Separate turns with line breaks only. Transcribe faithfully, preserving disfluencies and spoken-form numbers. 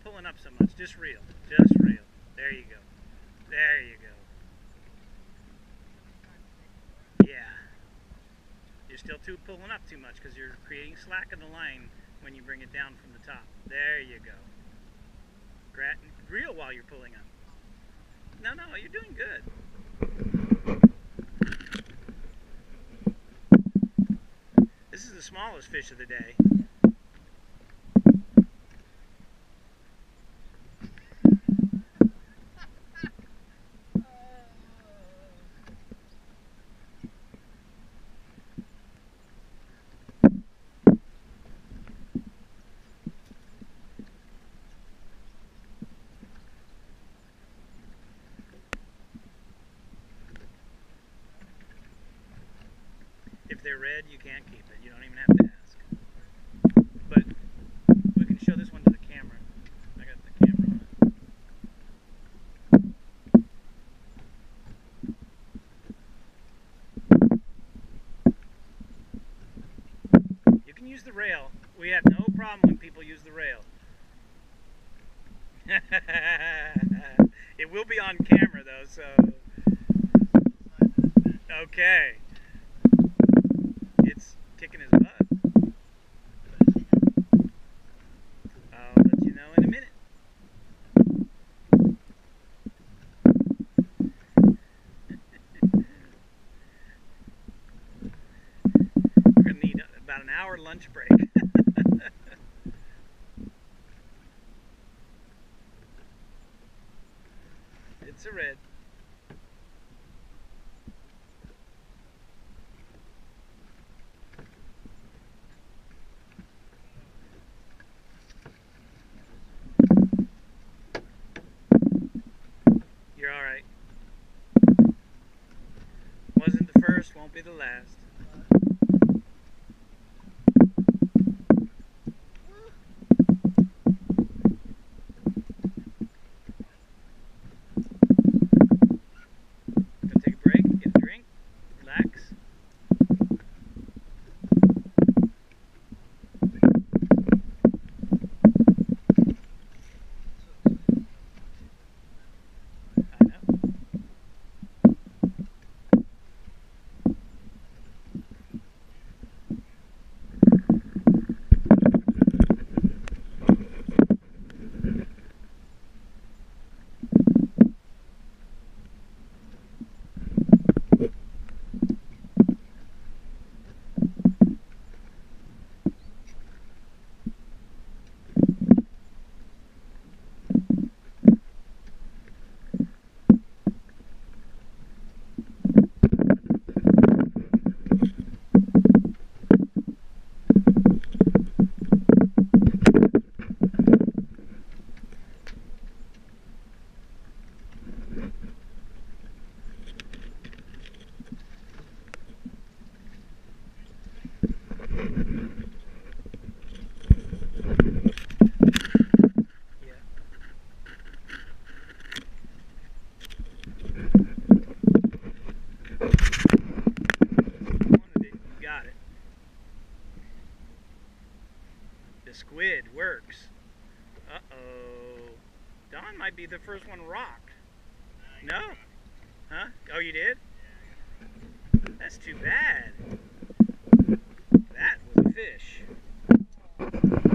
pulling up so much. Just reel. Just reel. There you go. There you go. Yeah. You're still too pulling up too much because you're creating slack in the line when you bring it down from the top. There you go. Grat reel while you're pulling up. No, no, you're doing good. This is the smallest fish of the day. If they're red, you can't keep it. You don't even have to ask. But we can show this one to the camera. I got the camera on it. You can use the rail. We have no problem when people use the rail. It will be on camera though, so... Okay. It's kicking his butt. I'll let you know in a minute. We're going to need about an hour lunch break. It's a red. You're alright. Wasn't the first, won't be the last. Gonna take a break, get a drink, relax. The squid works. Uh-oh. Don might be the first one rocked. No? Huh? Oh, you did? That's too bad. That was a fish.